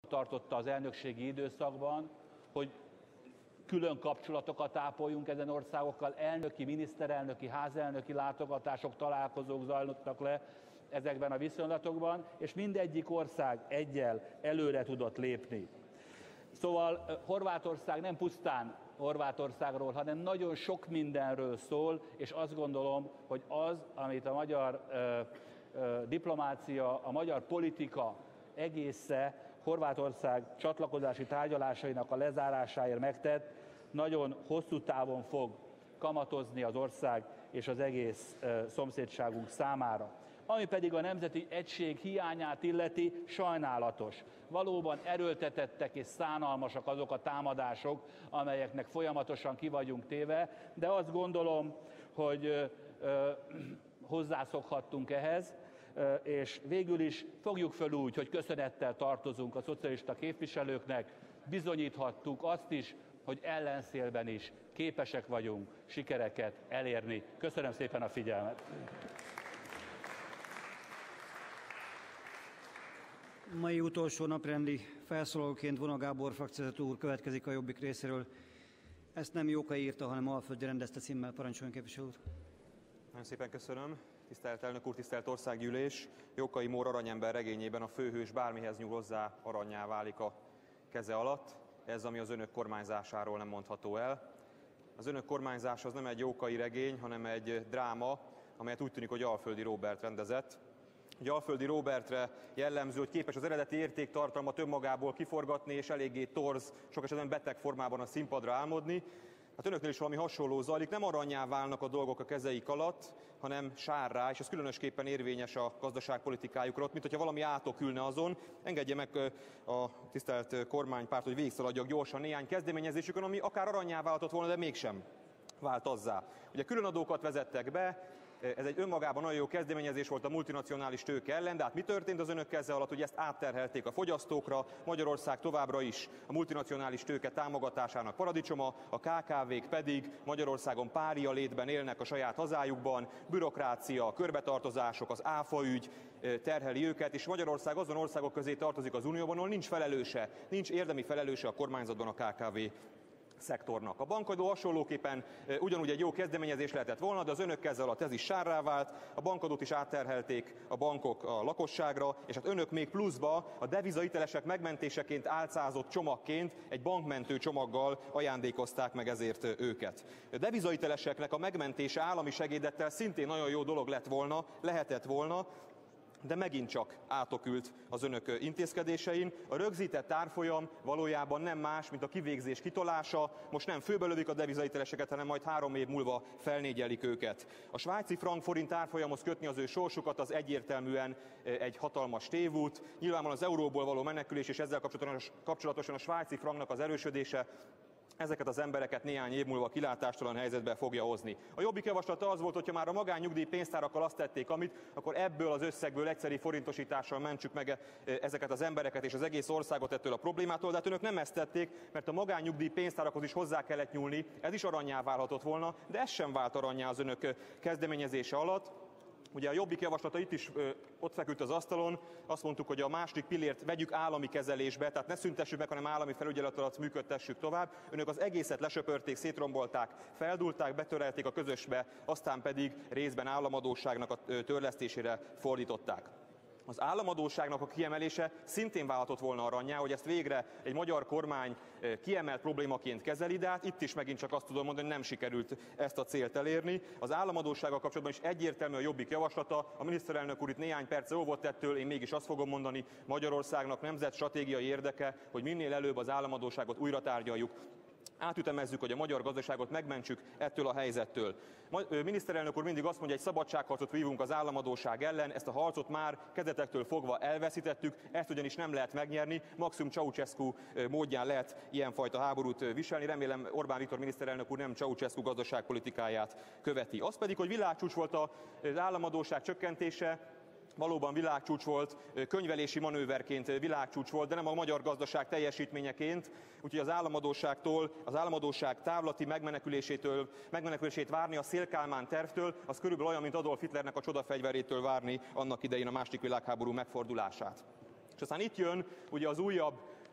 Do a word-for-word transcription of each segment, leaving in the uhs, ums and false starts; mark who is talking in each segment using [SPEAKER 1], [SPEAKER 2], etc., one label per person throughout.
[SPEAKER 1] tartotta az elnökségi időszakban, hogy külön kapcsolatokat ápoljunk ezen országokkal, elnöki, miniszterelnöki, házelnöki látogatások, találkozók zajlottak le ezekben a viszonylatokban, és mindegyik ország eggyel előre tudott lépni. Szóval Horvátország nem pusztán Horvátországról, hanem nagyon sok mindenről szól, és azt gondolom, hogy az, amit a magyar ö, ö, diplomácia, a magyar politika egésze Horvátország csatlakozási tárgyalásainak a lezárásáért megtett, nagyon hosszú távon fog kamatozni az ország és az egész ö, szomszédságunk számára. Ami pedig a nemzeti egység hiányát illeti, sajnálatos. Valóban erőltetettek és szánalmasak azok a támadások, amelyeknek folyamatosan ki vagyunk téve, de azt gondolom, hogy ö, ö, hozzászokhattunk ehhez, ö, és végül is fogjuk föl úgy, hogy köszönettel tartozunk a szocialista képviselőknek, bizonyíthattuk azt is, hogy ellenszélben is képesek vagyunk sikereket elérni. Köszönöm szépen a figyelmet!
[SPEAKER 2] Mai utolsó naprendi felszólalóként Vona Gábor frakcióvezető úr következik a Jobbik részéről. Ezt nem Jókai írta, hanem Alföldi rendezte címmel. Parancsoljon, képviselő úr!
[SPEAKER 3] Nagyon szépen köszönöm. Tisztelt elnök úr, tisztelt országgyűlés! Jókai Mór Aranyember regényében a főhős bármihez nyúl hozzá, arannyá válik a keze alatt. Ez, ami az önök kormányzásáról nem mondható el. Az önök kormányzása az nem egy jókai regény, hanem egy dráma, amelyet úgy tűnik, hogy Alföldi Róbert rendezett. Ugye Alföldi Róbertre jellemző, hogy képes az eredeti értéktartalmat önmagából kiforgatni, és eléggé torz, sok esetben beteg formában a színpadra álmodni. Hát önöknél is valami hasonló zajlik, nem arannyá válnak a dolgok a kezeik alatt, hanem sárrá, és ez különösképpen érvényes a gazdaságpolitikájukra, ott, mint hogyha valami átok ülne azon. Engedje meg a tisztelt kormánypárt, hogy végigszaladjak gyorsan néhány kezdeményezésükön, ami akár arannyá válhatott volna, de mégsem vált azzá. Ugye különadókat vezettek be, ez egy önmagában nagyon jó kezdeményezés volt a multinacionális tőke ellen, de hát mi történt az önök keze alatt, hogy ezt átterhelték a fogyasztókra, Magyarország továbbra is a multinacionális tőke támogatásának paradicsoma, a ká ká vék pedig Magyarországon pária létben élnek a saját hazájukban, bürokrácia, körbetartozások, az áfa ügy terheli őket, és Magyarország azon országok közé tartozik az Unióban, ahol nincs felelőse, nincs érdemi felelőse a kormányzatban a ká ká vé szektornak. A bankadó hasonlóképpen ugyanúgy egy jó kezdeményezés lehetett volna, de az önök keze alatt ez is sárrá vált, a bankadót is átterhelték a bankok a lakosságra, és hát önök még pluszba a devizahitelesek megmentéseként álcázott csomagként egy bankmentő csomaggal ajándékozták meg ezért őket. A devizahiteleseknek a megmentése állami segédettel szintén nagyon jó dolog lett volna, lehetett volna, de megint csak átokült az önök intézkedésein. A rögzített árfolyam valójában nem más, mint a kivégzés kitolása. Most nem főbelövik a devizahiteleseket, hanem majd három év múlva felnégyelik őket. A svájci frank forint árfolyamhoz kötni az ő sorsukat az egyértelműen egy hatalmas tévút. Nyilvánvalóan az euróból való menekülés és ezzel kapcsolatosan a svájci franknak az erősödése ezeket az embereket néhány év múlva kilátástalan helyzetbe fogja hozni. A Jobbik javaslata az volt, hogyha már a magánnyugdíj pénztárakkal azt tették, amit, akkor ebből az összegből egyszeri forintosítással mentsük meg ezeket az embereket és az egész országot ettől a problémától, de hát önök nem ezt tették, mert a magánnyugdíj pénztárakhoz is hozzá kellett nyúlni, ez is arannyá válhatott volna, de ez sem vált arannyá az önök kezdeményezése alatt. Ugye a Jobbik javaslata itt is ö, ott feküdt az asztalon, azt mondtuk, hogy a második pillért vegyük állami kezelésbe, tehát ne szüntessük meg, hanem állami felügyelet alatt működtessük tovább. Önök az egészet lesöpörték, szétrombolták, feldúlták, betörelték a közösbe, aztán pedig részben államadósságnak a törlesztésére fordították. Az államadósságnak a kiemelése szintén válhatott volna arannyá, hogy ezt végre egy magyar kormány kiemelt problémaként kezeli, de hát itt is megint csak azt tudom mondani, hogy nem sikerült ezt a célt elérni. Az államadóssággal kapcsolatban is egyértelmű a Jobbik javaslata. A miniszterelnök úr itt néhány perce óvott ettől, én mégis azt fogom mondani, Magyarországnak nemzetstratégiai érdeke, hogy minél előbb az államadósságot újra tárgyaljuk. Átütemezzük, hogy a magyar gazdaságot megmentsük ettől a helyzettől. Miniszterelnök úr mindig azt mondja, hogy szabadságharcot vívunk az államadósság ellen, ezt a harcot már kezdetektől fogva elveszítettük, ezt ugyanis nem lehet megnyerni, maximum Ceausescu módján lehet ilyenfajta háborút viselni. Remélem Orbán Viktor miniszterelnök úr nem Ceausescu gazdaságpolitikáját követi. Az pedig, hogy világcsúcs volt az államadósság csökkentése, valóban világcsúcs volt, könyvelési manőverként világcsúcs volt, de nem a magyar gazdaság teljesítményeként, úgyhogy az államadósságtól, az államadósság távlati megmenekülésétől, megmenekülését várni a Széll-Kálmán tervtől, az körülbelül olyan, mint Adolf Hitlernek a csodafegyverétől várni annak idején a második világháború megfordulását. És aztán itt jön ugye az újabb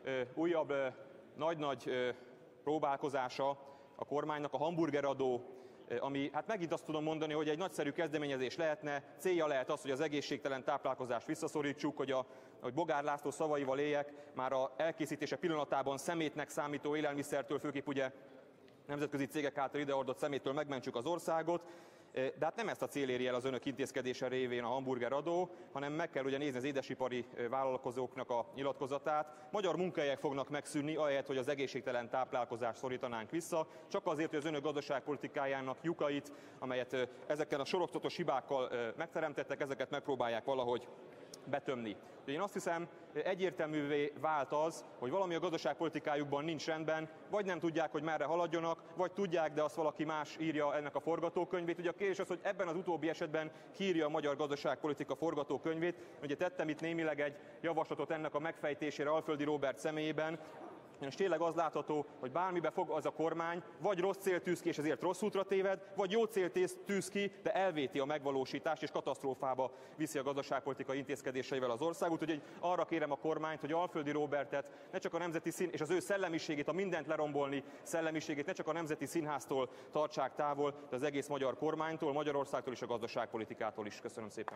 [SPEAKER 3] újabb nagy-nagy próbálkozása a kormánynak a hamburgeradó, ami, hát megint azt tudom mondani, hogy egy nagyszerű kezdeményezés lehetne, célja lehet az, hogy az egészségtelen táplálkozást visszaszorítsuk, hogy, a, hogy Bogár László szavaival éljek, már a elkészítése pillanatában szemétnek számító élelmiszertől, főképp ugye nemzetközi cégek által ideordott szeméttől megmentsük az országot, de hát nem ezt a cél éri el az önök intézkedése révén a hamburgeradó, hanem meg kell ugye nézni az édesipari vállalkozóknak a nyilatkozatát. Magyar munkahelyek fognak megszűnni, ahelyett, hogy az egészségtelen táplálkozást szorítanánk vissza, csak azért, hogy az önök gazdaságpolitikájának lyukait, amelyet ezekkel a sorokzatos hibákkal megteremtettek, ezeket megpróbálják valahogy betömni. Én azt hiszem, egyértelművé vált az, hogy valami a gazdaságpolitikájukban nincs rendben, vagy nem tudják, hogy merre haladjanak, vagy tudják, de azt valaki más írja ennek a forgatókönyvét. Ugye a kérdés az, hogy ebben az utóbbi esetben ki írja a magyar gazdaságpolitika forgatókönyvét. Ugye tettem itt némileg egy javaslatot ennek a megfejtésére Alföldi Róbert személyében, és tényleg az látható, hogy bármibe fog az a kormány, vagy rossz cél tűz ki, és ezért rossz útra téved, vagy jó cél tűz ki, de elvéti a megvalósítást, és katasztrófába viszi a gazdaságpolitikai intézkedéseivel az országot. Úgyhogy arra kérem a kormányt, hogy Alföldi Róbertet, ne csak a nemzeti szín, és az ő szellemiségét, a mindent lerombolni szellemiségét, ne csak a Nemzeti Színháztól tartsák távol, de az egész magyar kormánytól, Magyarországtól és a gazdaságpolitikától is. Köszönöm szépen.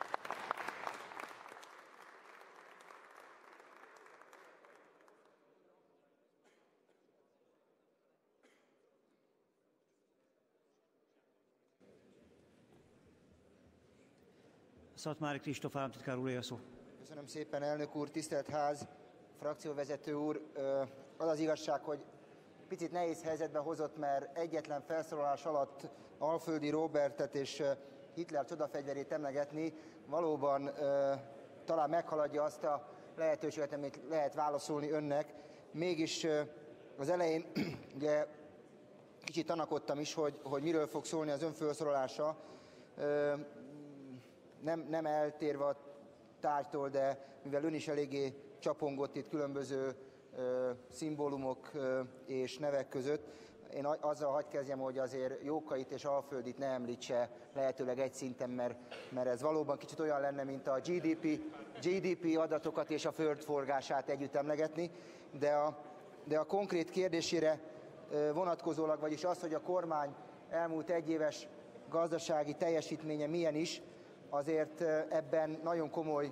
[SPEAKER 2] Szatmári Kristóf államtitkár úr, a szó.
[SPEAKER 4] Köszönöm szépen, elnök úr, tisztelt ház, frakcióvezető úr. Az az igazság, hogy picit nehéz helyzetbe hozott, mert egyetlen felszólalás alatt Alföldi Róbertet és Hitler csodafegyverét emlegetni valóban talán meghaladja azt a lehetőséget, amit lehet válaszolni önnek. Mégis az elején ugye kicsit tanakodtam is, hogy, hogy miről fog szólni az ön felszólalása. Nem, nem eltérve a tárgytól, de mivel ön is eléggé csapongott itt különböző ö, szimbólumok ö, és nevek között, én azzal hadd kezdjem, hogy azért Jókait és Alföldit ne említse lehetőleg egy szinten, mert, mert ez valóban kicsit olyan lenne, mint a gé dé pé, gé dé pé adatokat és a földforgását együtt emlegetni, de a, de a konkrét kérdésére vonatkozólag, vagyis az, hogy a kormány elmúlt egyéves gazdasági teljesítménye milyen is, azért ebben nagyon komoly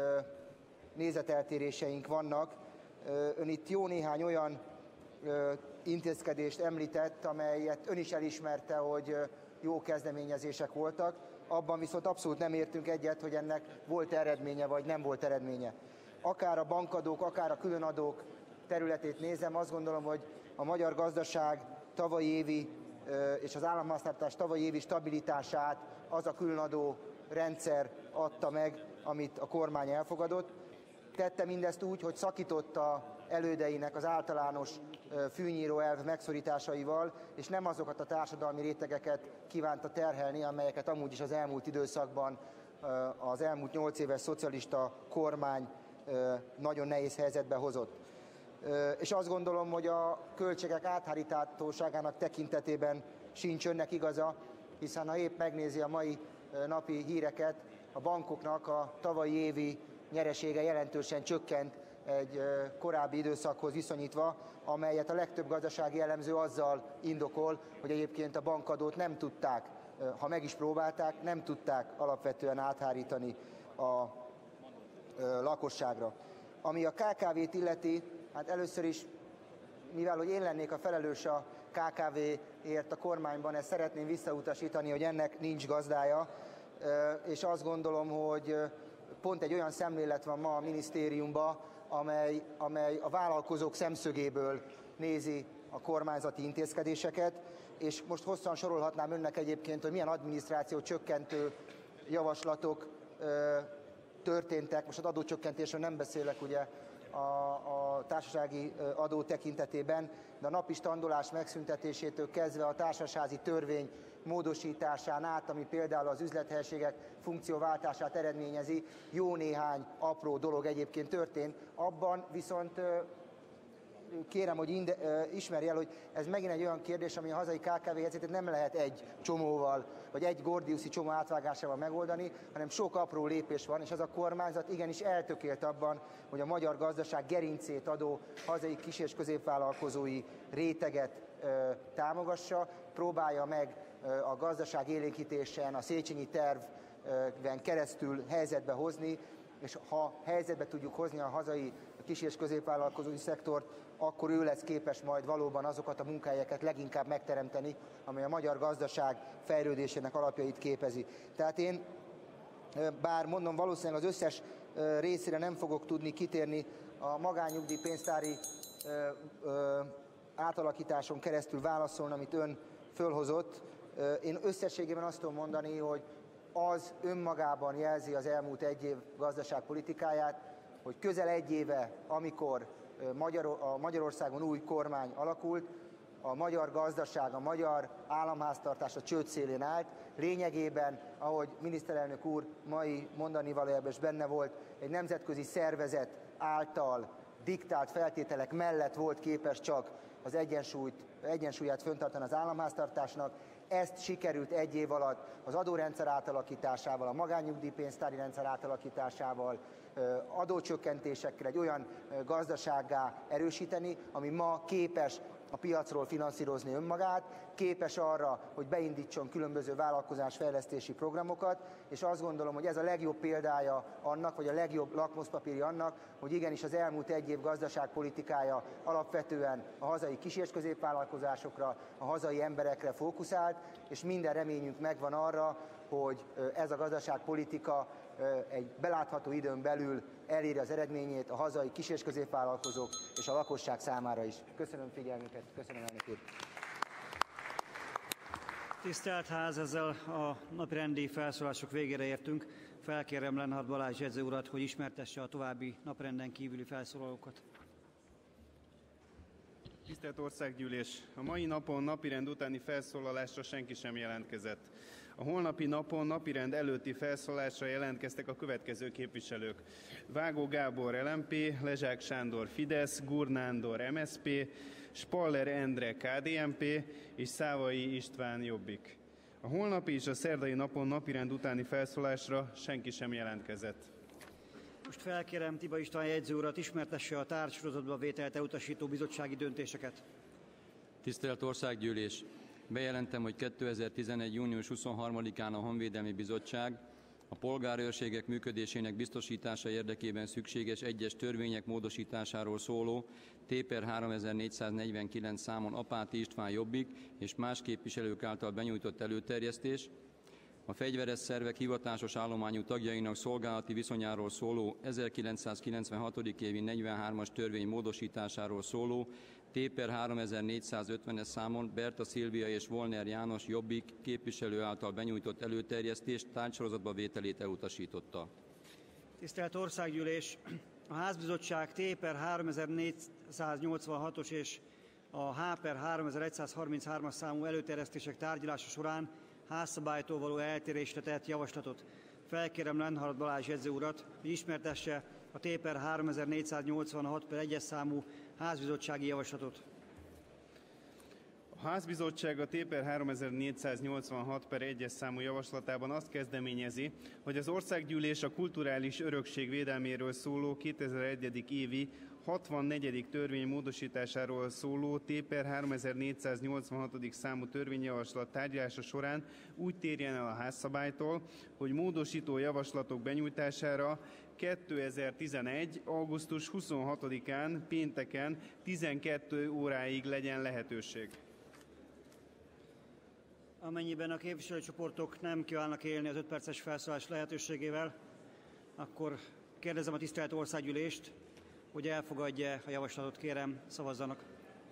[SPEAKER 4] nézeteltéréseink vannak. Ön itt jó néhány olyan intézkedést említett, amelyet ön is elismerte, hogy jó kezdeményezések voltak. Abban viszont abszolút nem értünk egyet, hogy ennek volt eredménye, vagy nem volt eredménye. Akár a bankadók, akár a különadók területét nézem, azt gondolom, hogy a magyar gazdaság tavalyi évi és az államháztartás tavalyi évi stabilitását az a különadó rendszer adta meg, amit a kormány elfogadott. Tette mindezt úgy, hogy szakította elődeinek az általános fűnyíró elv megszorításaival, és nem azokat a társadalmi rétegeket kívánta terhelni, amelyeket amúgy is az elmúlt időszakban az elmúlt nyolc éves szocialista kormány nagyon nehéz helyzetbe hozott. És azt gondolom, hogy a költségek áthárítatóságának tekintetében sincs önnek igaza, hiszen ha épp megnézi a mai napi híreket, a bankoknak a tavalyi évi nyeresége jelentősen csökkent egy korábbi időszakhoz viszonyítva, amelyet a legtöbb gazdasági elemző azzal indokol, hogy egyébként a bankadót nem tudták, ha meg is próbálták, nem tudták alapvetően áthárítani a lakosságra. Ami a ká ká vét illeti, hát először is, mivel hogy én lennék a felelős a ká ká véért a kormányban, ezt szeretném visszautasítani, hogy ennek nincs gazdája, és azt gondolom, hogy pont egy olyan szemlélet van ma a minisztériumban, amely, amely a vállalkozók szemszögéből nézi a kormányzati intézkedéseket, és most hosszan sorolhatnám önnek egyébként, hogy milyen adminisztráció csökkentő javaslatok történtek. Most az adócsökkentésről nem beszélek ugye a, a társasági adó tekintetében, de a napi standolás megszüntetésétől kezdve a társasházi törvény módosításán át, ami például az üzlethelyiségek funkcióváltását eredményezi, jó néhány apró dolog egyébként történt. Abban viszont kérem, hogy inde, ismerj el, hogy ez megint egy olyan kérdés, ami a hazai ká ká vé helyzetét nem lehet egy csomóval, vagy egy gordiuszi csomó átvágásával megoldani, hanem sok apró lépés van, és ez a kormányzat igenis eltökélt abban, hogy a magyar gazdaság gerincét adó hazai kis- és középvállalkozói réteget ö, támogassa, próbálja meg ö, a gazdaság élénkítésen, a Széchenyi terven keresztül helyzetbe hozni, és ha helyzetbe tudjuk hozni a hazai kis- és középvállalkozói szektort, akkor ő lesz képes majd valóban azokat a munkahelyeket leginkább megteremteni, amely a magyar gazdaság fejlődésének alapjait képezi. Tehát én, bár mondom, valószínűleg az összes részére nem fogok tudni kitérni, a magánnyugdíjpénztári átalakításon keresztül válaszolni, amit ön fölhozott. Én összességében azt tudom mondani, hogy az önmagában jelzi az elmúlt egy év gazdaságpolitikáját, hogy közel egy éve, amikor a Magyarországon új kormány alakult, a magyar gazdaság, a magyar államháztartás a csőd szélén állt. Lényegében, ahogy miniszterelnök úr mai mondani valójában is benne volt, egy nemzetközi szervezet által diktált feltételek mellett volt képes csak az egyensúlyt, egyensúlyát fenntartani az államháztartásnak. Ezt sikerült egy év alatt az adórendszer átalakításával, a magánnyugdíjpénztári rendszer átalakításával, adócsökkentésekkel egy olyan gazdasággá erősíteni, ami ma képes a piacról finanszírozni önmagát, képes arra, hogy beindítson különböző vállalkozásfejlesztési programokat, és azt gondolom, hogy ez a legjobb példája annak, vagy a legjobb lakmuszpapírja annak, hogy igenis az elmúlt egy év gazdaságpolitikája alapvetően a hazai kis- és középvállalkozásokra, a hazai emberekre fókuszált, és minden reményünk megvan arra, hogy ez a gazdaságpolitika egy belátható időn belül eléri az eredményét a hazai kis- és középvállalkozók és a lakosság számára is. Köszönöm figyelmüket, köszönöm, elnök úr.
[SPEAKER 2] Tisztelt Ház, ezzel a napirendi felszólások végére értünk. Felkérem Lenhard Balázs jegyző urat, hogy ismertesse a további napirenden kívüli felszólalókat.
[SPEAKER 5] Tisztelt Országgyűlés! A mai napon napirend utáni felszólalásra senki sem jelentkezett. A holnapi napon napirend előtti felszólalásra jelentkeztek a következő képviselők: Vágó Gábor el em pé, Lezsák Sándor Fidesz, Gur Nándor em es zé pé, Spaller Endre ká dé en pé és Szávai István Jobbik. A holnapi és a szerdai napon napirend utáni felszólásra senki sem jelentkezett.
[SPEAKER 2] Most felkérem Tiba István jegyző urat, ismertesse a tárgysorozatba vételt elutasító bizottsági döntéseket.
[SPEAKER 6] Tisztelt Országgyűlés! Bejelentem, hogy kétezer-tizenegy. június huszonharmadikán a Honvédelmi Bizottság a polgárőrségek működésének biztosítása érdekében szükséges egyes törvények módosításáról szóló té per háromezer-négyszáznegyvenkilenc számon Apáti István Jobbik és más képviselők által benyújtott előterjesztés, a fegyveres szervek hivatásos állományú tagjainak szolgálati viszonyáról szóló ezerkilencszázkilencvenhat. évi negyvenhármas törvény módosításáról szóló té per háromezer-négyszázötvenes számon Berta Szilvia és Volner János Jobbik képviselő által benyújtott előterjesztést tárgysorozatba vételét elutasította.
[SPEAKER 2] Tisztelt Országgyűlés! A Házbizottság té per háromezer-négyszáznyolcvanhatos és a há per háromezer-százharminchárom számú előterjesztések tárgyalása során házszabálytól való eltérésre tett javaslatot. Felkérem Lenhard Balázs jegyző urat, hogy ismertesse a té per háromezer-négyszáznyolcvanhat per egyes számú házbizottsági javaslatot.
[SPEAKER 5] A Házbizottság a té per háromezer-négyszáznyolcvanhat per egyes számú javaslatában azt kezdeményezi, hogy az Országgyűlés a kulturális örökség védelméről szóló kétezer-egy. évi hatvannegyedik törvény módosításáról szóló té per háromezer-négyszáznyolcvanhat. számú törvényjavaslat tárgyalása során úgy térjen el a házszabálytól, hogy módosító javaslatok benyújtására kétezer-tizenegy. augusztus huszonhatodikán pénteken tizenkét óráig legyen lehetőség.
[SPEAKER 2] Amennyiben a képviselőcsoportok nem kívánnak élni az öt perces felszólalás lehetőségével, akkor kérdezem a tisztelt Országgyűlést, hogy elfogadja a javaslatot. Kérem, szavazzanak.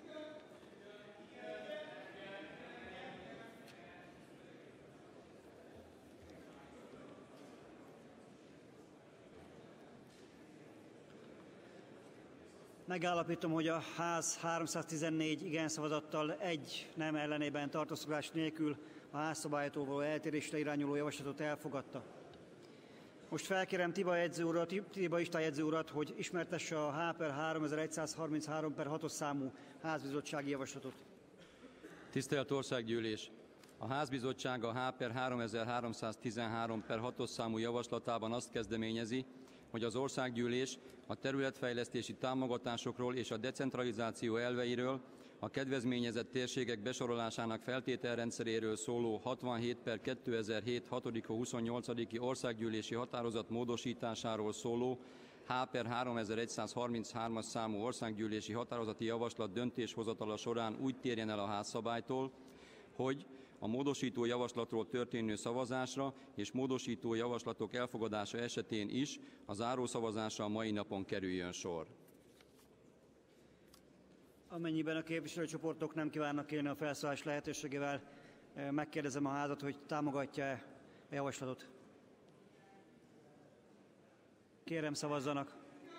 [SPEAKER 2] Megállapítom, hogy a Ház háromszáztizennégy igen szavazattal, egy nem ellenében tartózkodás nélkül a házszabálytól való eltérésre irányuló javaslatot elfogadta. Most felkérem Tiba, jegyző urat, Tiba István jegyző urat, hogy ismertesse a H per háromezer-egyszázharminchárom per hatos számú házbizottsági javaslatot.
[SPEAKER 6] Tisztelt Országgyűlés! A házbizottság a H per háromezer-háromszáztizenhárom per hatos számú javaslatában azt kezdeményezi, hogy az Országgyűlés a területfejlesztési támogatásokról és a decentralizáció elveiről, a kedvezményezett térségek besorolásának feltételrendszeréről szóló hatvanhét per kétezer-hét hatodika huszonnyolcadiki országgyűlési határozat módosításáról szóló H per háromezer-egyszázharminchárom számú országgyűlési határozati javaslat döntéshozatala során úgy térjen el a házszabálytól, hogy a módosító javaslatról történő szavazásra és módosító javaslatok elfogadása esetén is a zárószavazásra a mai napon kerüljön sor.
[SPEAKER 2] Amennyiben a képviselőcsoportok nem kívánnak élni a felszólalás lehetőségével, megkérdezem a házat, hogy támogatja-e a javaslatot. Kérem, szavazzanak.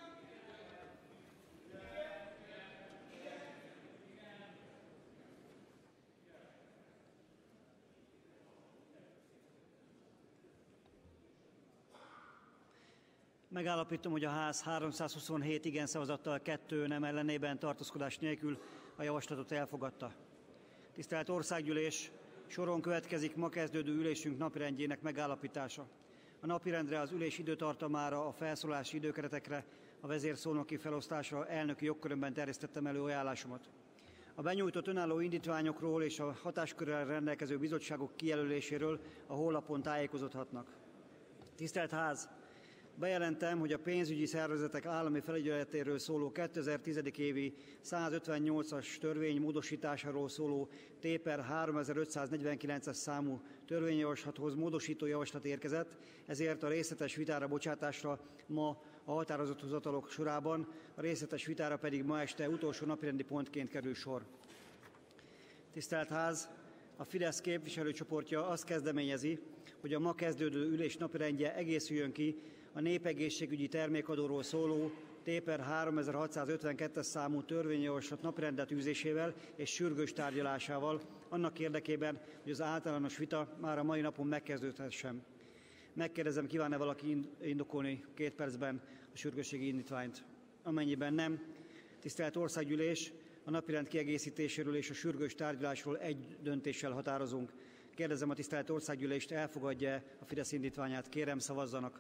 [SPEAKER 2] Megállapítom, hogy a ház háromszázhuszonhét igen szavazattal, kettő nem ellenében, tartózkodás nélkül a javaslatot elfogadta. Tisztelt Országgyűlés, soron következik ma kezdődő ülésünk napirendjének megállapítása. A napirendre, az ülés időtartamára, a felszólalási időkeretekre, a vezérszónoki felosztásra elnöki jogkörömben terjesztettem elő ajánlásomat. A benyújtott önálló indítványokról és a hatáskörrel rendelkező bizottságok kijelöléséről a honlapon tájékozódhatnak. Tisztelt Ház! Bejelentem, hogy a pénzügyi szervezetek állami felügyeletéről szóló kétezer-tíz évi százötvennyolcas törvény módosításáról szóló T per háromezer-ötszáznegyvenkilences számú törvényjavaslathoz módosító javaslat érkezett, ezért a részletes vitára bocsátásra ma a határozathozatalok sorában, a részletes vitára pedig ma este utolsó napirendi pontként kerül sor. Tisztelt Ház! A Fidesz képviselőcsoportja azt kezdeményezi, hogy a ma kezdődő ülés napirendje egészüljön ki a népegészségügyi termékadóról szóló T per háromezer-hatszázötvenkettes számú törvényjavaslat napirendre tűzésével és sürgős tárgyalásával, annak érdekében, hogy az általános vita már a mai napon megkezdődhessen. Megkérdezem, kíván-e valaki indokolni két percben a sürgősségi indítványt? Amennyiben nem, tisztelt Országgyűlés, a napirend kiegészítéséről és a sürgős tárgyalásról egy döntéssel határozunk. Kérdezem a tisztelt Országgyűlést, elfogadja a Fidesz indítványát? Kérem, szavazzanak.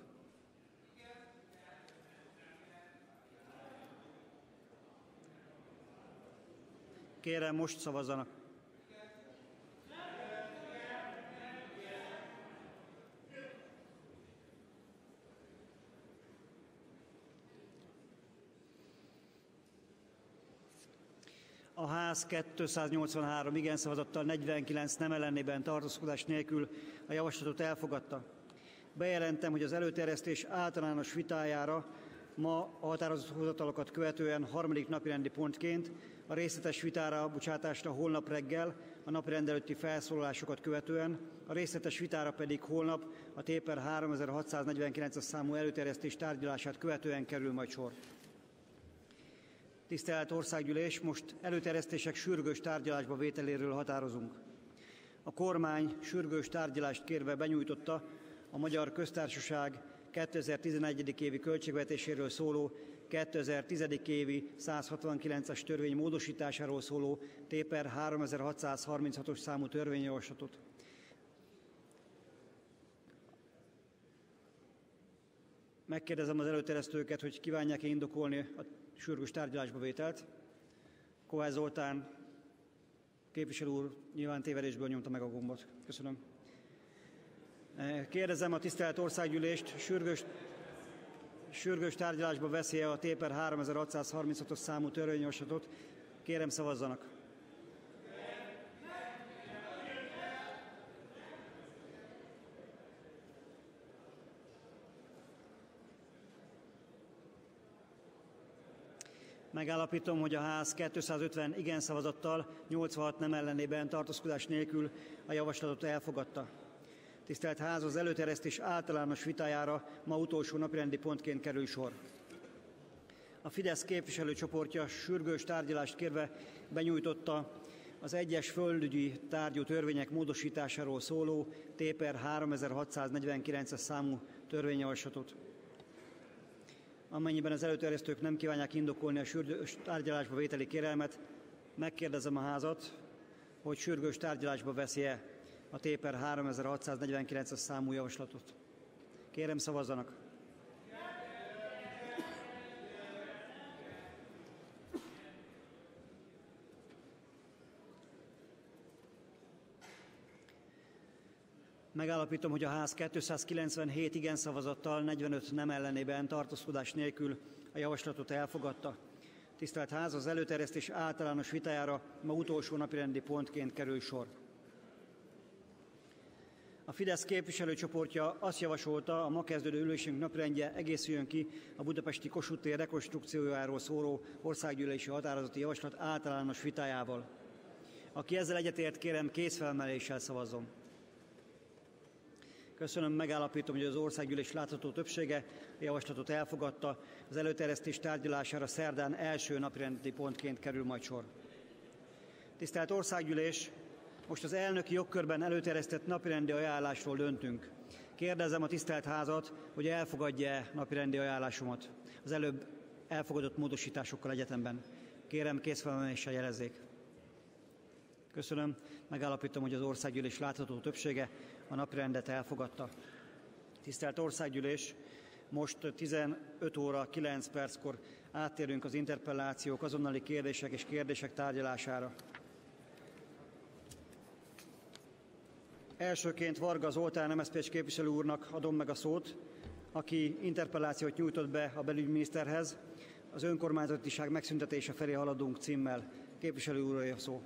[SPEAKER 2] Kérem, most szavazzanak. A ház kétszáznyolcvanhárom igen szavazattal, negyvenkilenc nem ellenében, tartózkodás nélkül a javaslatot elfogadta. Bejelentem, hogy az előterjesztés általános vitájára ma a határozathozatalokat követően harmadik napirendi pontként, a részletes vitára bocsátásra holnap reggel, a napirend előtti felszólalásokat követően, a részletes vitára pedig holnap a T per háromezer-hatszáznegyvenkilences számú előterjesztés tárgyalását követően kerül majd sor. Tisztelt Országgyűlés, most előterjesztések sürgős tárgyalásba vételéről határozunk. A kormány sürgős tárgyalást kérve benyújtotta a Magyar Köztársaság kétezer-tizenegy évi költségvetéséről szóló kétezer-tíz évi százhatvankilences törvény módosításáról szóló T per háromezer-hatszázharminchatos számú törvényjavaslatot. Megkérdezem az előterjesztőket, hogy kívánják-e indokolni a sürgős tárgyalásba vételt. Kovács Zoltán képviselő úr nyilván tévedésből nyomta meg a gombot. Köszönöm. Kérdezem a tisztelt Országgyűlést, sürgős, sürgős tárgyalásba veszi-e a T per háromezer-hatszázharminchatos számú törvényjavaslatot? Kérem, szavazzanak. Megállapítom, hogy a ház kétszázötven igen szavazattal, nyolcvanhat nem ellenében, tartózkodás nélkül a javaslatot elfogadta. Tisztelt Ház, az előterjesztés általános vitájára ma utolsó napirendi pontként kerül sor. A Fidesz képviselőcsoportja sürgős tárgyalást kérve benyújtotta az egyes földügyi tárgyú törvények módosításáról szóló T per háromezer-hatszáznegyvenkilences számú törvényjavaslatot. Amennyiben az előterjesztők nem kívánják indokolni a sürgős tárgyalásba vételi kérelmet, megkérdezem a házat, hogy sürgős tárgyalásba veszi-e a T per háromezer-hatszáznegyvenkilences számú javaslatot. Kérem, szavazzanak! Megállapítom, hogy a ház kétszázkilencvenhét igen szavazattal, negyvenöt nem ellenében, tartózkodás nélkül a javaslatot elfogadta. Tisztelt Ház, az előterjesztés általános vitájára ma utolsó napirendi pontként kerül sor. A Fidesz képviselőcsoportja azt javasolta, a ma kezdődő ülésünk napirendje egészüljön ki a budapesti Kossuth tér rekonstrukciójáról szóló országgyűlési határozati javaslat általános vitájával. Aki ezzel egyetért, kérem kézfelemeléssel szavazzon. Köszönöm, megállapítom, hogy az országgyűlés látható többsége a javaslatot elfogadta. Az előterjesztés tárgyalására szerdán első napirendi pontként kerül majd sor. Tisztelt Országgyűlés, most az elnöki jogkörben előterjesztett napirendi ajánlásról döntünk. Kérdezem a tisztelt Házat, hogy elfogadja-e napirendi ajánlásomat az előbb elfogadott módosításokkal egyetemben. Kérem, kézfelemeléssel jelezzék. Köszönöm, megállapítom, hogy az országgyűlés látható többsége a napirendet elfogadta. Tisztelt Országgyűlés, most tizenöt óra kilenc perckor áttérünk az interpellációk, azonnali kérdések és kérdések tárgyalására. Elsőként Varga Zoltán em es zé pés képviselő úrnak adom meg a szót, aki interpellációt nyújtott be a belügyminiszterhez. Az önkormányzatiság megszüntetése felé haladunk címmel. Képviselő úr, a szó.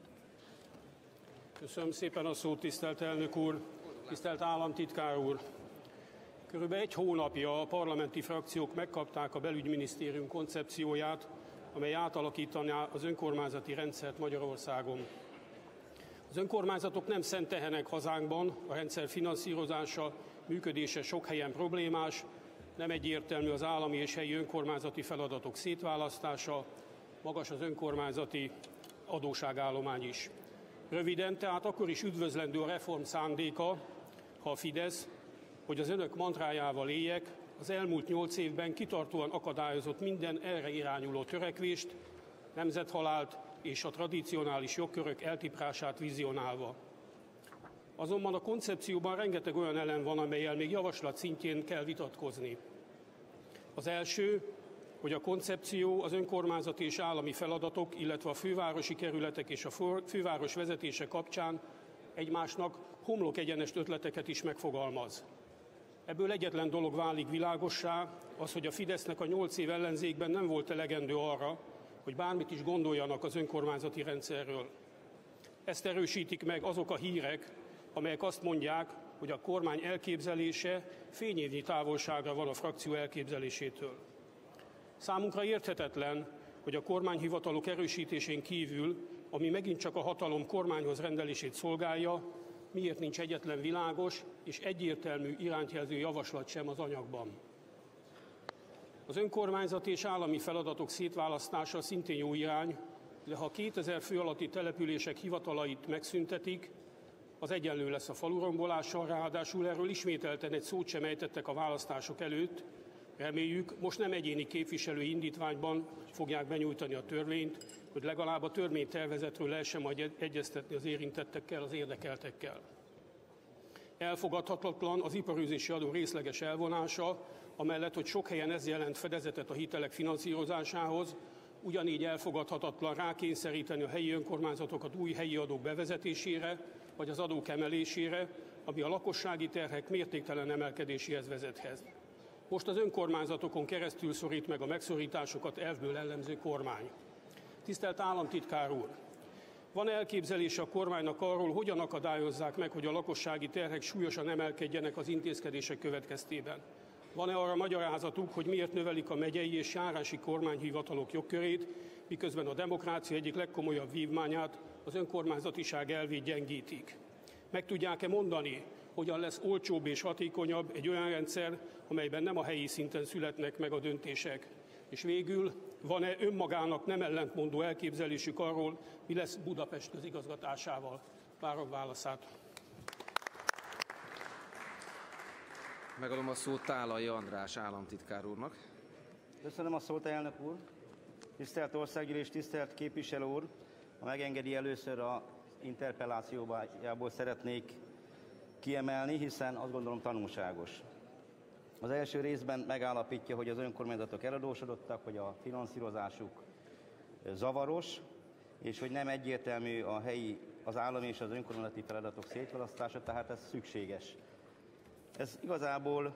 [SPEAKER 7] Köszönöm szépen a szót, tisztelt elnök úr, tisztelt államtitkár úr. Körülbelül egy hónapja a parlamenti frakciók megkapták a belügyminisztérium koncepcióját, amely átalakítaná az önkormányzati rendszert Magyarországon. Az önkormányzatok nem szent tehenek hazánkban, a rendszer finanszírozása, működése sok helyen problémás, nem egyértelmű az állami és helyi önkormányzati feladatok szétválasztása, magas az önkormányzati adósságállomány is. Röviden, tehát akkor is üdvözlendő a reform szándéka, ha a Fidesz, hogy az önök mantrájával éljek, az elmúlt nyolc évben kitartóan akadályozott minden erre irányuló törekvést, nemzethalált és a tradicionális jogkörök eltiprását vizionálva. Azonban a koncepcióban rengeteg olyan elem van, amellyel még javaslat szintjén kell vitatkozni. Az első, hogy a koncepció az önkormányzati és állami feladatok, illetve a fővárosi kerületek és a főváros vezetése kapcsán egymásnak homlokegyenest ötleteket is megfogalmaz. Ebből egyetlen dolog válik világossá, az, hogy a Fidesznek a nyolc év ellenzékben nem volt elegendő arra, hogy bármit is gondoljanak az önkormányzati rendszerről. Ezt erősítik meg azok a hírek, amelyek azt mondják, hogy a kormány elképzelése fényévnyi távolságra van a frakció elképzelésétől. Számunkra érthetetlen, hogy a kormányhivatalok erősítésén kívül, ami megint csak a hatalom kormányhoz rendelését szolgálja, miért nincs egyetlen világos és egyértelmű irányjelző javaslat sem az anyagban. Az önkormányzati és állami feladatok szétválasztása szintén jó irány, de ha kétezer fő alatti települések hivatalait megszüntetik, az egyenlő lesz a falurombolással, ráadásul erről ismételten egy szót sem ejtettek a választások előtt. Reméljük, most nem egyéni képviselői indítványban fogják benyújtani a törvényt, hogy legalább a törvénytervezetről lehessen majd egyeztetni az érintettekkel, az érdekeltekkel. Elfogadhatatlan az iparűzési adó részleges elvonása, amellett, hogy sok helyen ez jelent fedezetet a hitelek finanszírozásához, ugyanígy elfogadhatatlan rákényszeríteni a helyi önkormányzatokat új helyi adók bevezetésére, vagy az adók emelésére, ami a lakossági terhek mértéktelen emelkedéséhez vezethez. Most az önkormányzatokon keresztül szorít meg a megszorításokat elvből ellenző kormány. Tisztelt államtitkár úr! Van elképzelése a kormánynak arról, hogyan akadályozzák meg, hogy a lakossági terhek súlyosan emelkedjenek az intézkedések következtében? Van-e arra magyarázatuk, hogy miért növelik a megyei és járási kormányhivatalok jogkörét, miközben a demokrácia egyik legkomolyabb vívmányát, az önkormányzatiság elvét gyengítik? Meg tudják-e mondani, hogyan lesz olcsóbb és hatékonyabb egy olyan rendszer, amelyben nem a helyi szinten születnek meg a döntések? És végül van-e önmagának nem ellentmondó elképzelésük arról, mi lesz Budapest közigazgatásával? Várom válaszát.
[SPEAKER 8] Megadom a szót Tálai András államtitkár úrnak.
[SPEAKER 9] Köszönöm a szót, elnök úr. Tisztelt Országgyűlés, tisztelt képviselő úr! Ha megengedi, először az interpellációjából szeretnék kiemelni, hiszen azt gondolom tanulságos. Az első részben megállapítja, hogy az önkormányzatok eladósodottak, hogy a finanszírozásuk zavaros, és hogy nem egyértelmű a helyi, az állami és az önkormányzati feladatok szétválasztása, tehát ez szükséges. Ez igazából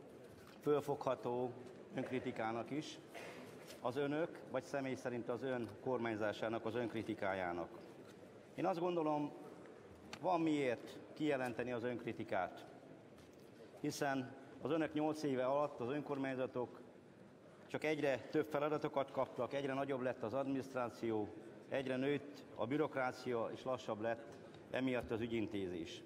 [SPEAKER 9] fölfogható önkritikának is, az önök, vagy személy szerint az ön kormányzásának, az önkritikájának. Én azt gondolom, van miért kijelenteni az önkritikát, hiszen az önök nyolc éve alatt az önkormányzatok csak egyre több feladatokat kaptak, egyre nagyobb lett az adminisztráció, egyre nőtt a bürokrácia, és lassabb lett emiatt az ügyintézés.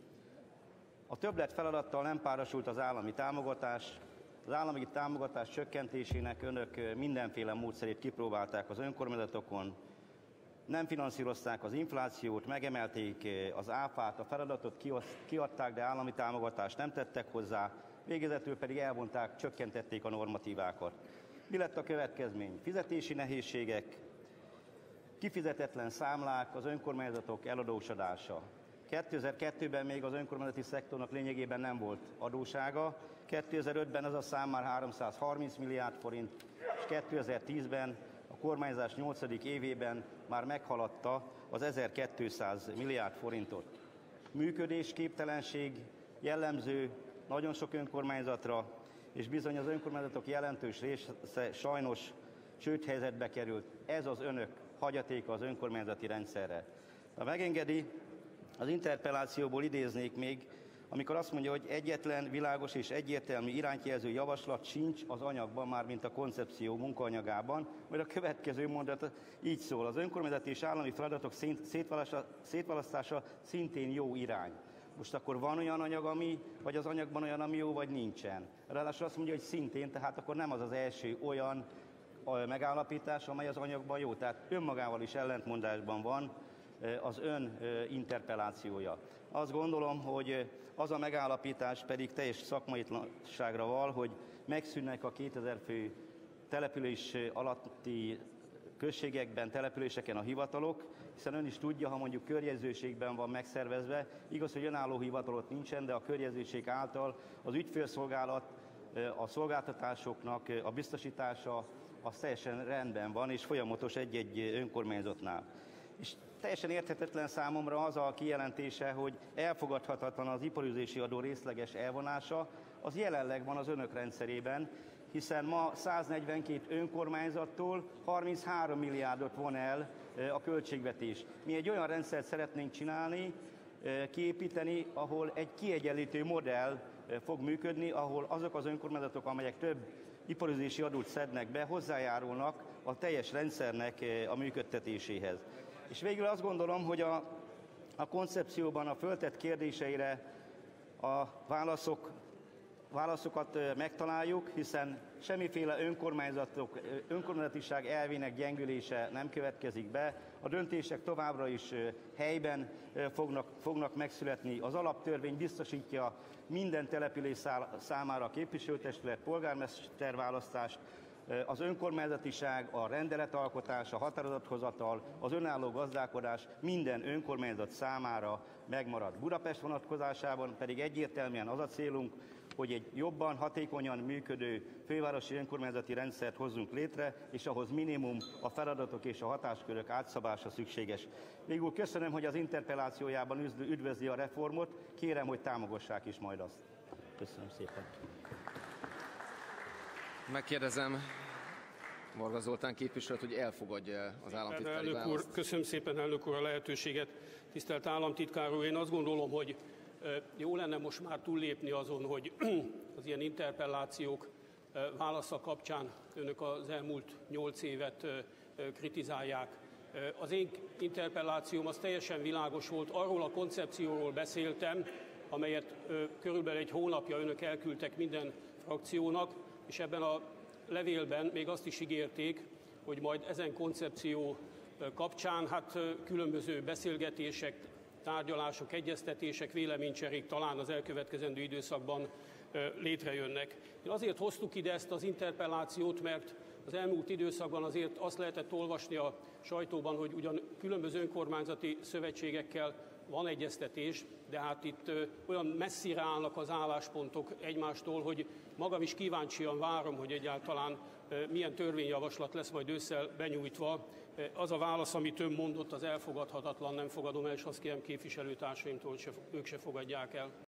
[SPEAKER 9] A többlet feladattal nem párosult az állami támogatás. Az állami támogatás csökkentésének önök mindenféle módszerét kipróbálták az önkormányzatokon. Nem finanszírozták az inflációt, megemelték az áfát, a feladatot kiadták, de állami támogatást nem tettek hozzá, végezetül pedig elvonták, csökkentették a normatívákat. Mi lett a következmény? Fizetési nehézségek, kifizetetlen számlák, az önkormányzatok eladósodása. kétezer-kettőben még az önkormányzati szektornak lényegében nem volt adósága, kétezer-ötben ez a szám már háromszázharminc milliárd forint, és kétezer-tízben a kormányzás nyolcadik évében már meghaladta az ezerkétszáz milliárd forintot. Működésképtelenség jellemző nagyon sok önkormányzatra, és bizony az önkormányzatok jelentős része sajnos csődhelyzetbe került. Ez az önök hagyatéka az önkormányzati rendszerre. Ha megengedi, az interpellációból idéznék még, amikor azt mondja, hogy egyetlen világos és egyértelmű irányt jelző javaslat sincs az anyagban, már mint a koncepció munkaanyagában, majd a következő mondat így szól: az önkormányzati és állami feladatok szétválasztása szintén jó irány. Most akkor van olyan anyag, ami, vagy az anyagban olyan, ami jó, vagy nincsen. Ráadásul azt mondja, hogy szintén, tehát akkor nem az az első olyan megállapítás, amely az anyagban jó. Tehát önmagával is ellentmondásban van az ön interpellációja. Azt gondolom, hogy az a megállapítás pedig teljes szakmaitlanságra val, hogy megszűnnek a kétezer fő település alatti községekben, településeken a hivatalok, hiszen ön is tudja, ha mondjuk körjegyzőségben van megszervezve, igaz, hogy önálló hivatalot nincsen, de a körjegyzőség által az ügyfélszolgálat, a szolgáltatásoknak a biztosítása az teljesen rendben van, és folyamatos egy-egy önkormányzatnál. És teljesen érthetetlen számomra az a kijelentése, hogy elfogadhatatlan az iparüzési adó részleges elvonása, az jelenleg van az önök rendszerében, hiszen ma száznegyvenkét önkormányzattól harminchárom milliárdot von el a költségvetés. Mi egy olyan rendszert szeretnénk csinálni, kiépíteni, ahol egy kiegyenlítő modell fog működni, ahol azok az önkormányzatok, amelyek több iparüzési adót szednek be, hozzájárulnak a teljes rendszernek a működtetéséhez. És végül azt gondolom, hogy a, a koncepcióban a föltett kérdéseire a válaszok, válaszokat megtaláljuk, hiszen semmiféle önkormányzatok, önkormányzatiság elvének gyengülése nem következik be, a döntések továbbra is helyben fognak, fognak megszületni. Az alaptörvény biztosítja minden település számára a képviselőtestület, polgármesterválasztást, az önkormányzatiság, a rendeletalkotás, a határozathozatal, az önálló gazdálkodás minden önkormányzat számára megmarad. Budapest vonatkozásában pedig egyértelműen az a célunk, hogy egy jobban, hatékonyan működő fővárosi önkormányzati rendszert hozzunk létre, és ahhoz minimum a feladatok és a hatáskörök átszabása szükséges. Végül köszönöm, hogy az interpellációjában üdvözli a reformot, kérem, hogy támogassák is majd azt. Köszönöm szépen.
[SPEAKER 8] Megkérdezem Varga Zoltán képviselőt, hogy elfogadja az államtitkári választ.
[SPEAKER 7] Úr, köszönöm szépen, elnök úr, a lehetőséget. Tisztelt államtitkár úr, én azt gondolom, hogy jó lenne most már túllépni azon, hogy az ilyen interpellációk válasza kapcsán önök az elmúlt nyolc évet kritizálják. Az én interpellációm az teljesen világos volt, arról a koncepcióról beszéltem, amelyet körülbelül egy hónapja önök elküldtek minden frakciónak, és ebben a levélben még azt is ígérték, hogy majd ezen koncepció kapcsán hát különböző beszélgetések, tárgyalások, egyeztetések, véleménycserék talán az elkövetkezendő időszakban létrejönnek. Azért hoztuk ide ezt az interpellációt, mert az elmúlt időszakban azért azt lehetett olvasni a sajtóban, hogy ugyan különböző önkormányzati szövetségekkel van egyeztetés, de hát itt olyan messzire állnak az álláspontok egymástól, hogy magam is kíváncsian várom, hogy egyáltalán milyen törvényjavaslat lesz majd ősszel benyújtva. Az a válasz, amit ön mondott, az elfogadhatatlan, nem fogadom el, és azt kérem képviselőtársaimtól, hogy ők se fogadják el.